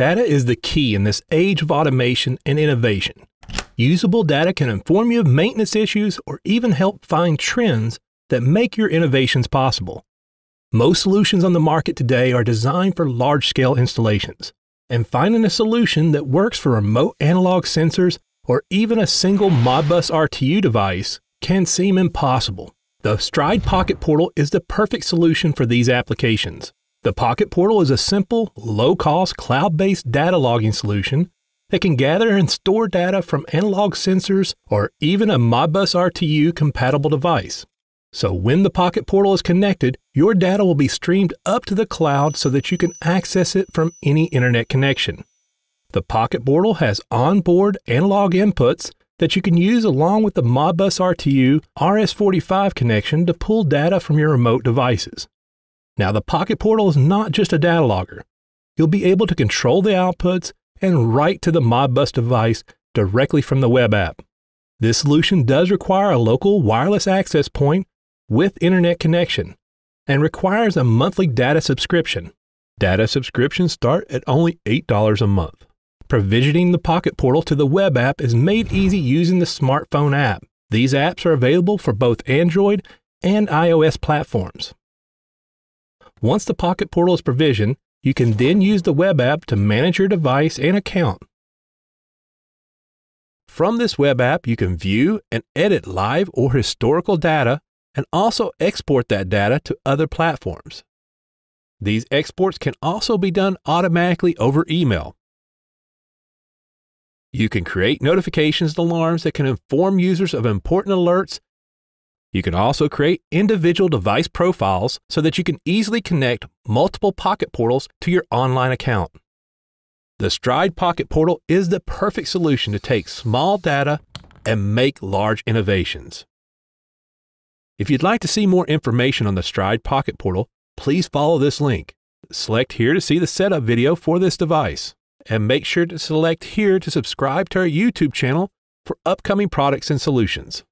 Data is the key in this age of automation and innovation. Usable data can inform you of maintenance issues or even help find trends that make your innovations possible. Most solutions on the market today are designed for large-scale installations, and finding a solution that works for remote analog sensors or even a single Modbus RTU device can seem impossible. The Stride Pocket Portal is the perfect solution for these applications. The Pocket Portal is a simple, low-cost, cloud-based data logging solution that can gather and store data from analog sensors or even a Modbus RTU compatible device. So when the Pocket Portal is connected, your data will be streamed up to the cloud so that you can access it from any internet connection. The Pocket Portal has onboard analog inputs that you can use along with the Modbus RTU RS-45 connection to pull data from your remote devices. Now, the Pocket Portal is not just a data logger. You'll be able to control the outputs and write to the Modbus device directly from the web app. This solution does require a local wireless access point with internet connection and requires a monthly data subscription. Data subscriptions start at only $8 a month. Provisioning the Pocket Portal to the web app is made easy using the smartphone app. These apps are available for both Android and iOS platforms. Once the Pocket Portal is provisioned, you can then use the web app to manage your device and account. From this web app, you can view and edit live or historical data and also export that data to other platforms. These exports can also be done automatically over email. You can create notifications and alarms that can inform users of important alerts. You can also create individual device profiles so that you can easily connect multiple Pocket Portals to your online account. The Stride Pocket Portal is the perfect solution to take small data and make large innovations. If you'd like to see more information on the Stride Pocket Portal, please follow this link. Select here to see the setup video for this device, and make sure to select here to subscribe to our YouTube channel for upcoming products and solutions.